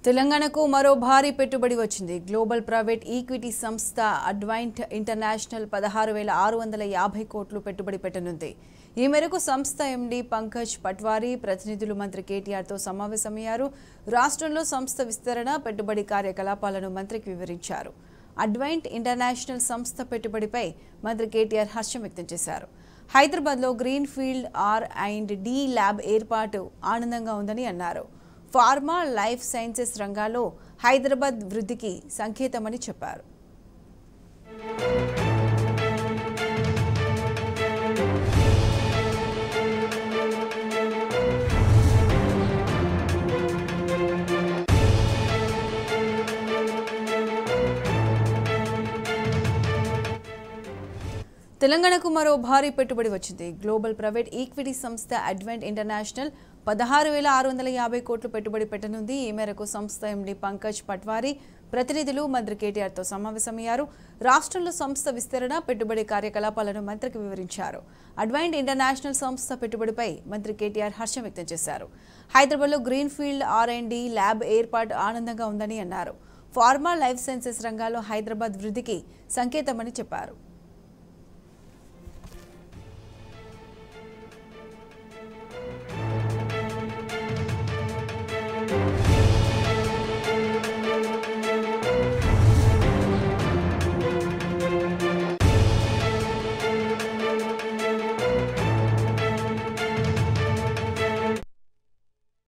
తెలంగాణకు మరో భారీ పెట్టుబడి వచ్చింది. గ్లోబల్ ప్రైవేట్ ఈక్విటీ సంస్థ అడ్వైంట్ ఇంటర్నేషనల్ 16,650 కోట్లు పెట్టుబడి పెట్టనుంది. ఈ మేరకు సంస్థ ఎండీ పంకజ్ పట్వారీ ప్రతినిధులు మంత్రి కేటీఆర్తో సమావేశమయ్యారు. రాష్ట్రంలో సంస్థ విస్తరణ, పెట్టుబడి కార్యకలాపాలను మంత్రికి వివరించారు. అడ్వైంట్ ఇంటర్నేషనల్ సంస్థ పెట్టుబడిపై మంత్రి కేటీఆర్ హర్షం వ్యక్తం చేశారు. హైదరాబాద్లో గ్రీన్ ఫీల్డ్ R&D ల్యాబ్ ఏర్పాటు ఆనందంగా ఉందని అన్నారు. ఫార్మా, లైఫ్ సైన్సెస్ రంగాల్లో హైదరాబాద్ వృద్ధికి సంకేతమని చెప్పారు. తెలంగాణకు మరో భారీ పెట్టుబడి వచ్చింది. గ్లోబల్ ప్రైవేట్ ఈక్విటీ సంస్థ అడ్వైంట్ ఇంటర్నేషనల్ 16,650 కోట్లు పెట్టుబడి పెట్టనుంది. ఈ మేరకు సంస్థ ఎండీ పంకజ్ పట్వారీ ప్రతినిధులు మంత్రి కేటీఆర్తో సమావేశమయ్యారు. రాష్ట్రంలో సంస్థ విస్తరణ, పెట్టుబడి కార్యకలాపాలను మంత్రికి వివరించారు. అడ్వైంట్ ఇంటర్నేషనల్ సంస్థ పెట్టుబడిపై మంత్రి కేటీఆర్ హర్షం వ్యక్తం చేశారు. హైదరాబాద్లో గ్రీన్ ఫీల్డ్ R&D ల్యాబ్ ఏర్పాటు ఆనందంగా ఉందని అన్నారు. ఫార్మా, లైఫ్ సైన్సెస్ రంగాల్లో హైదరాబాద్ వృద్ధికి సంకేతమని చెప్పారు.